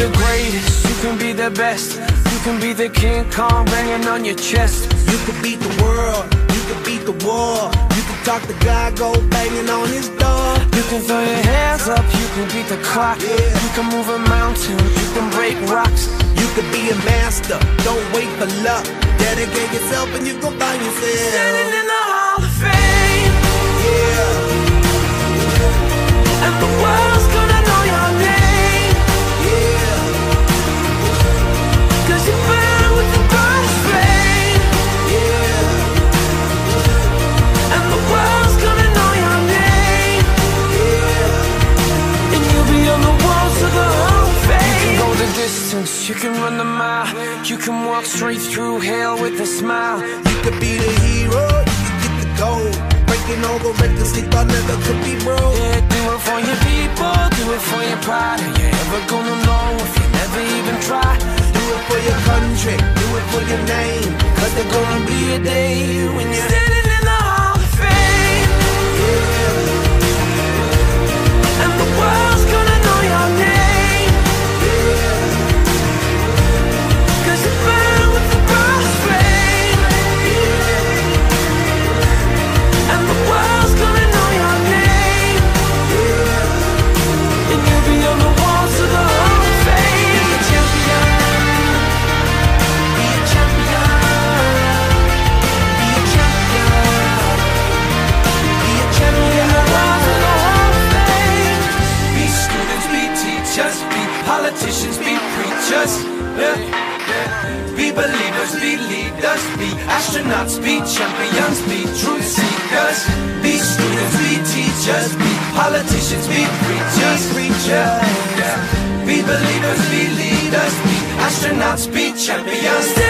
the greatest, you can be the best. You can be the King Kong banging on your chest. You can beat the world, you can beat the war. You can talk to God, go banging on his door. You can throw your hands up, you can beat the clock. You can move a mountain, you can break rocks. You can be a master, don't wait for luck. Dedicate yourself and you gon' find yourself standing in the Hall of Fame. Yeah. And the world's gonna know your name. Yeah. Cause you burn with the brightest flame. Yeah. And the world's gonna know your name. Yeah. And you'll be on the walls of the Hall of Fame. You can go the distance, you can run the mile. You can walk straight through hell with a smile. You could be the hero, you can get the gold. Breaking all the records they thought never could be broke. Yeah, do it for your people, do it for your pride. Are you ever gonna know if you never even try? Do it for your country, do it for your name. Cause there's gonna be a day when you're standing in the Hall of Fame. Yeah. And the world's gonna know your name. Yeah. Cause you burn with the brightest flame. Yeah. And the world's gonna know your name. Yeah. And you'll be on the walls of the Hall of Fame. Be a champion. Be a champion. Be a champion. Be a champion. The walls of the Hall of Fame. Be students, be teachers, be politicians, be preachers. Be believers, be leaders, be astronauts, be champions, be truth seekers. Be students, be teachers, be politicians, be preachers. Be believers, be leaders, be astronauts, be champions.